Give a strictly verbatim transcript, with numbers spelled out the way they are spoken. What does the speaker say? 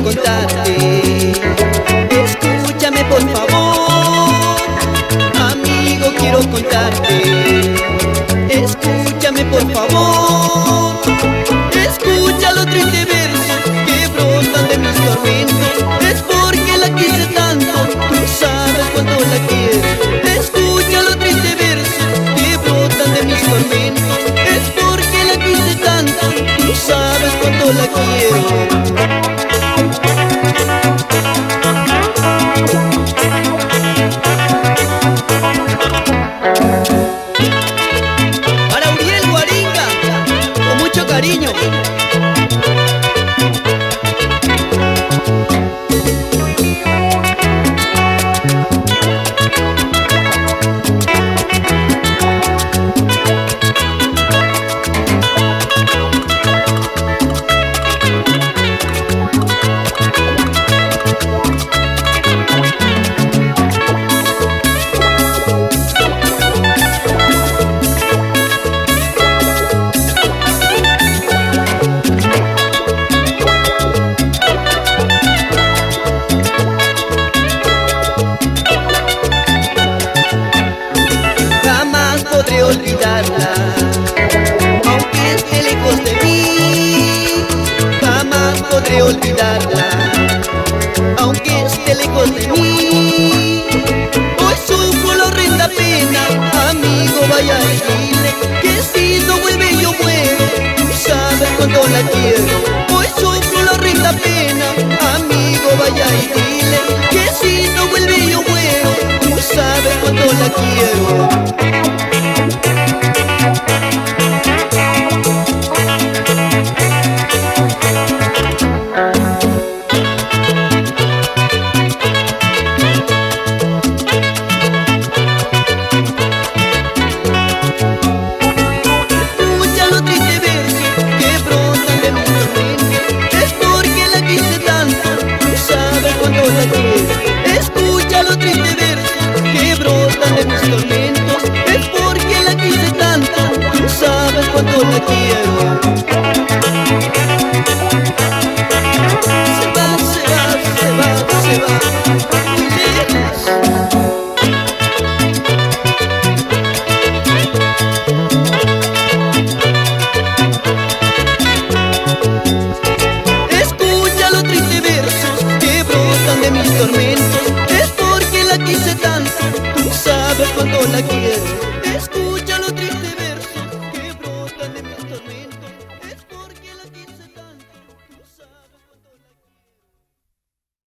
contarte. Escúchame por favor, amigo, quiero contarte. Escúchame por favor, escucha los tristes versos que brotan de mis tormentos. Es porque la quise tanto, tú sabes cuánto la quiero. Escucha los tristes versos que brotan de mis tormentos. Es porque la quise tanto, tú sabes cuánto la quiero. Cariño. Podré olvidarla, aunque esté lejos de mí. Jamás podré olvidarla, aunque esté lejos de mí. Hoy sufro la horrenda pena, amigo, vaya y dile que si no vuelve yo muero. Tú sabes cuánto la quiero. Hoy sufro la horrenda pena, amigo, vaya y dile que si no vuelve yo muero. Tú sabes cuánto la quiero. Escucha los tristes versos que brotan de mis tormentos. Es porque la quise tanto, tú sabes cuánto la quiero. Se va, se va, se va, se va muy lejos. Escucha los tristes versos que brotan de mis tormentos. Es porque la quise tanto, tú sabes cuánto la quiero.